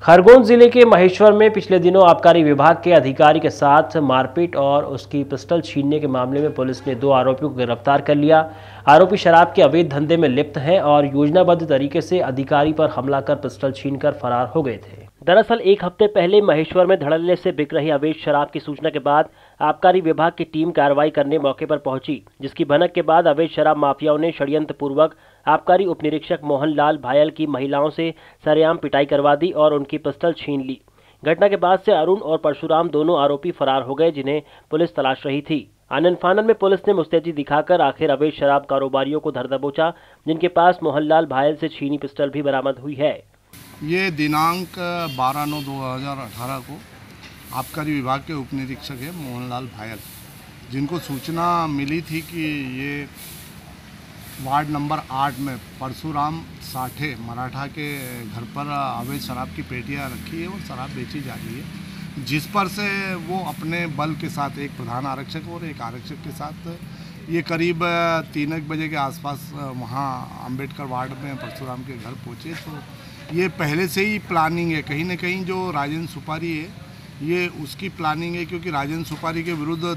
खरगोन जिले के महेश्वर में पिछले दिनों आबकारी विभाग के अधिकारी के साथ मारपीट और उसकी पिस्टल छीनने के मामले में पुलिस ने 2 आरोपियों को गिरफ्तार कर लिया। आरोपी शराब के अवैध धंधे में लिप्त हैं और योजनाबद्ध तरीके से अधिकारी पर हमला कर पिस्टल छीनकर फरार हो गए थे। दरअसल एक हफ्ते पहले महेश्वर में धड़ल्ले से बिक रही अवैध शराब की सूचना के बाद आबकारी विभाग की टीम कार्रवाई करने मौके पर पहुंची, जिसकी भनक के बाद अवैध शराब माफियाओं ने षड्यंत्र पूर्वक आबकारी उप निरीक्षक मोहनलाल भायल की महिलाओं से सरेआम पिटाई करवा दी और उनकी पिस्टल छीन ली। घटना के बाद से अरुण और परशुराम दोनों आरोपी फरार हो गए, जिन्हें पुलिस तलाश रही थी। आनन फानन में पुलिस ने मुस्तैदी दिखाकर आखिर अवैध शराब कारोबारियों को धर दबोचा, जिनके पास मोहनलाल भायल से छीनी पिस्टल भी बरामद हुई है। ये दिनांक 12/9/2018 को आबकारी विभाग के उप निरीक्षक है मोहनलाल भायल, जिनको सूचना मिली थी कि ये वार्ड नंबर 8 में परशुराम साठे मराठा के घर पर अवैध शराब की पेटियां रखी है और शराब बेची जा रही है, जिस पर से वो अपने बल के साथ एक प्रधान आरक्षक और एक आरक्षक के साथ ये करीब 3 बजे के आसपास वहाँ अंबेडकर वार्ड में परशुराम के घर पहुँचे। तो ये पहले से ही प्लानिंग है, कहीं ना कहीं जो राजेंद्र सुपारी है ये उसकी प्लानिंग है, क्योंकि राजेंद्र सुपारी के विरुद्ध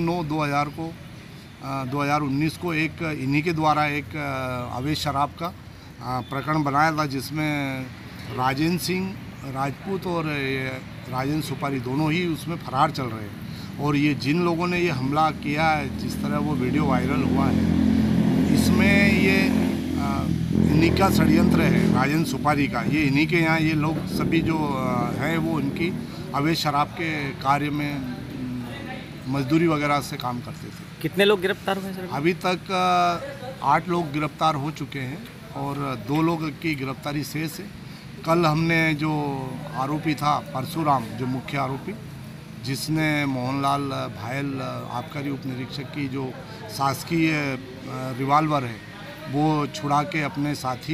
3/9/2019 को एक इन्हीं के द्वारा एक अवैध शराब का प्रकरण बनाया था, जिसमें राजेंद्र सिंह राजपूत और राजेंद्र सुपारी दोनों ही उसमें फरार चल रहे हैं। और ये जिन लोगों ने ये हमला किया है, जिस तरह वो वीडियो वायरल हुआ है, इसमें ये इन्हीं का षड्यंत्र है राजेंद्र सुपारी का। ये इन्हीं के यहाँ ये लोग सभी जो हैं वो इनकी अवैध शराब के कार्य में मजदूरी वगैरह से काम करते थे। कितने लोग गिरफ्तार हुए सर? अभी तक 8 लोग गिरफ्तार हो चुके हैं और 2 लोग की गिरफ्तारी शेष है। कल हमने जो आरोपी था परशुराम, जो मुख्य आरोपी, जिसने मोहनलाल भायल आबकारी उप निरीक्षक की जो शासकीय रिवाल्वर है वो छुड़ा के अपने साथी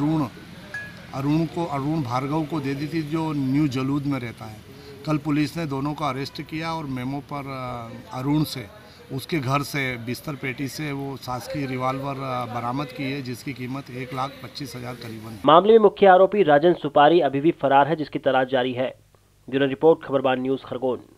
अरुण भार्गव को दे दी थी, जो न्यू जलूद में रहता है। कल पुलिस ने दोनों को अरेस्ट किया और मेमो पर अरुण से उसके घर से बिस्तर पेटी से वो शासकीय रिवाल्वर बरामद की है, जिसकी कीमत 1,25,000 करीबन। मामले में मुख्य आरोपी राजेंद्र सुपारी अभी भी फरार है, जिसकी तलाश जारी है। ब्यूरो रिपोर्ट, खबरबान न्यूज़, खरगोन।